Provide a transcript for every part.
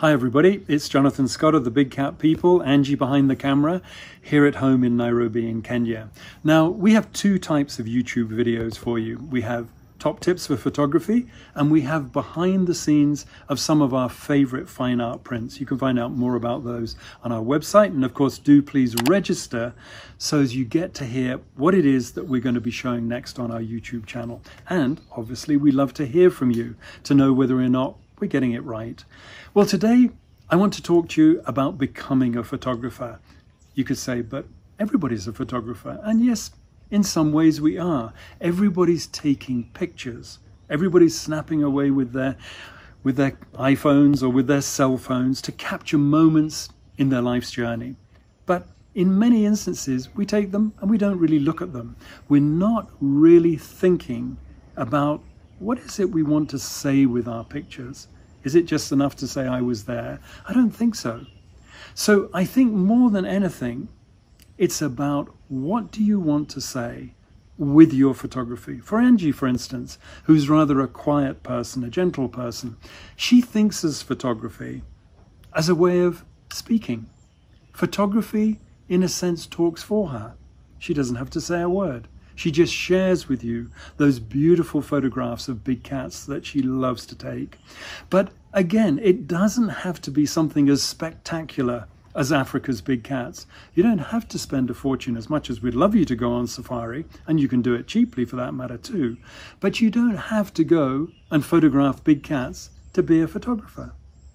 Hi everybody, it's Jonathan Scott of the Big Cat People, Angie behind the camera, here at home in Nairobi in Kenya. Now, we have two types of YouTube videos for you. We have top tips for photography, and we have behind the scenes of some of our favorite fine art prints. You can find out more about those on our website, and of course do please register so as you get to hear what it is that we're going to be showing next on our YouTube channel. And obviously we love to hear from you to know whether or not we're getting it right. Well, today I want to talk to you about becoming a photographer. You could say, but everybody's a photographer. And yes, in some ways we are. Everybody's taking pictures. Everybody's snapping away with their iPhones or with their cell phones to capture moments in their life's journey. But in many instances, we take them and we don't really look at them. We're not really thinking about what is it we want to say with our pictures. Is it just enough to say I was there? I don't think so. So I think more than anything, it's about what do you want to say with your photography. For Angie, for instance, who's rather a quiet person, a gentle person, she thinks of photography as a way of speaking. Photography, in a sense, talks for her. She doesn't have to say a word. She just shares with you those beautiful photographs of big cats that she loves to take. But again, it doesn't have to be something as spectacular as Africa's big cats. You don't have to spend a fortune, as much as we'd love you to go on safari, and you can do it cheaply for that matter too. But you don't have to go and photograph big cats to be a photographer.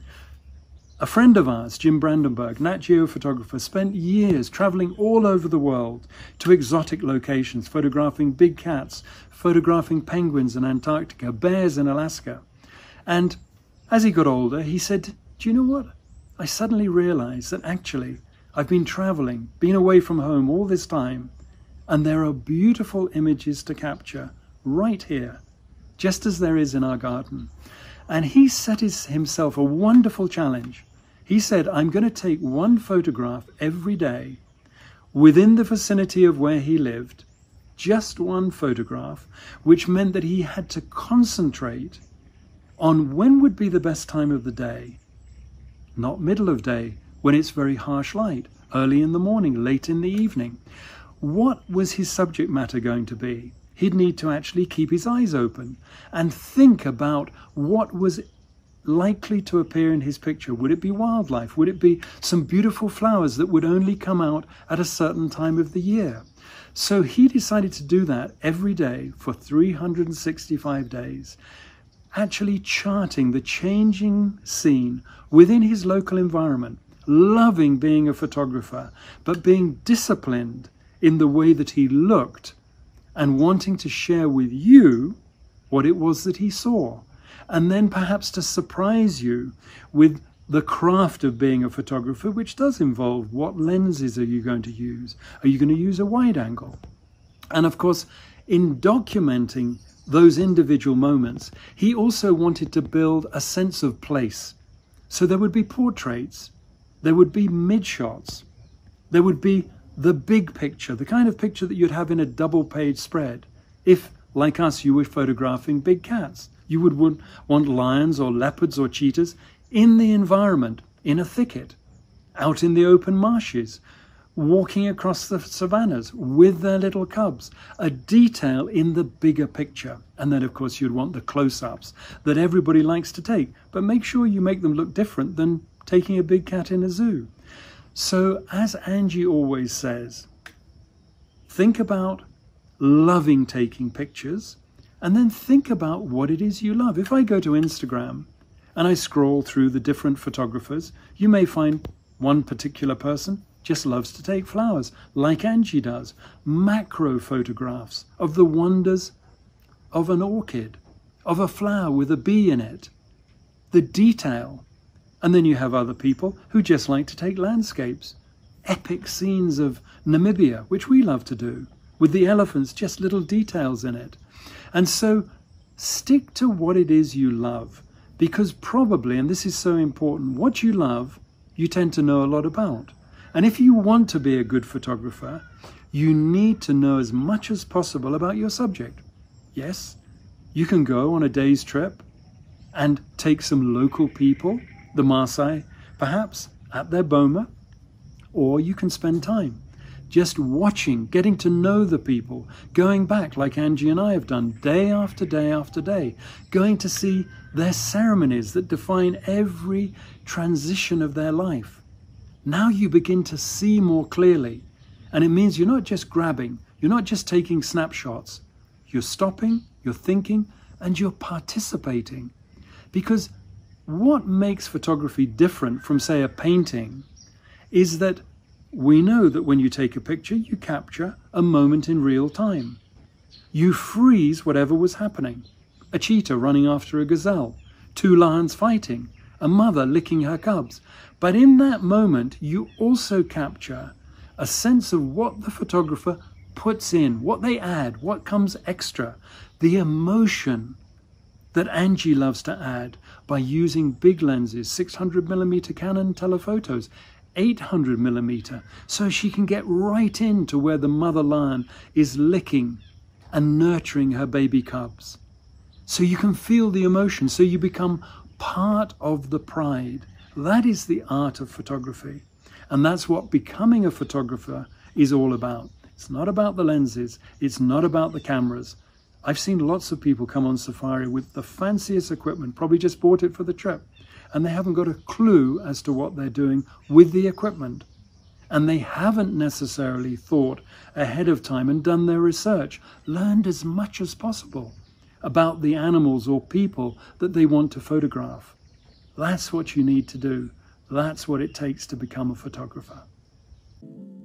A friend of ours, Jim Brandenburg, Nat Geo photographer, spent years traveling all over the world to exotic locations, photographing big cats, photographing penguins in Antarctica, bears in Alaska. And as he got older, he said, do you know what? I suddenly realized that actually I've been traveling, been away from home all this time, and there are beautiful images to capture right here, just as there is in our garden. And he set himself a wonderful challenge. He said, I'm going to take one photograph every day within the vicinity of where he lived, just one photograph, which meant that he had to concentrate on when would be the best time of the day. Not middle of day, when it's very harsh light, early in the morning, late in the evening. What was his subject matter going to be? He'd need to actually keep his eyes open and think about what was likely to appear in his picture. Would it be wildlife? Would it be some beautiful flowers that would only come out at a certain time of the year? So he decided to do that every day for 365 days, actually charting the changing scene within his local environment, loving being a photographer, but being disciplined in the way that he looked and wanting to share with you what it was that he saw. And then perhaps to surprise you with the craft of being a photographer, which does involve what lenses are you going to use? Are you going to use a wide angle? And of course, in documenting those individual moments, he also wanted to build a sense of place. So there would be portraits, there would be mid-shots, there would be the big picture, the kind of picture that you'd have in a double-page spread. If, like us, you were photographing big cats, you would want lions or leopards or cheetahs in the environment, in a thicket, out in the open marshes, walking across the savannas with their little cubs, a detail in the bigger picture. And then, of course, you'd want the close-ups that everybody likes to take, but make sure you make them look different than taking a big cat in a zoo. So, as Angie always says, think about loving taking pictures, and then think about what it is you love. If I go to Instagram and I scroll through the different photographers, you may find one particular person just loves to take flowers, like Angie does. Macro photographs of the wonders of an orchid, of a flower with a bee in it, the detail. And then you have other people who just like to take landscapes, epic scenes of Namibia, which we love to do, with the elephants, just little details in it. And so stick to what it is you love, because probably, and this is so important, what you love, you tend to know a lot about. And if you want to be a good photographer, you need to know as much as possible about your subject. Yes, you can go on a day's trip and take some local people the Maasai, perhaps at their boma, or you can spend time just watching, getting to know the people, going back like Angie and I have done day after day after day, going to see their ceremonies that define every transition of their life. Now you begin to see more clearly, and it means you're not just grabbing, you're not just taking snapshots, you're stopping, you're thinking, and you're participating. Because what makes photography different from, say, a painting is that we know that when you take a picture, you capture a moment in real time. You freeze whatever was happening. A cheetah running after a gazelle, two lions fighting, a mother licking her cubs. But in that moment, you also capture a sense of what the photographer puts in, what they add, what comes extra, the emotion that Angie loves to add by using big lenses, 600mm Canon telephotos, 800mm, so she can get right into where the mother lion is licking and nurturing her baby cubs. So you can feel the emotion, so you become part of the pride. That is the art of photography. And that's what becoming a photographer is all about. It's not about the lenses, it's not about the cameras. I've seen lots of people come on safari with the fanciest equipment, probably just bought it for the trip, and they haven't got a clue as to what they're doing with the equipment. And they haven't necessarily thought ahead of time and done their research, learned as much as possible about the animals or people that they want to photograph. That's what you need to do. That's what it takes to become a photographer.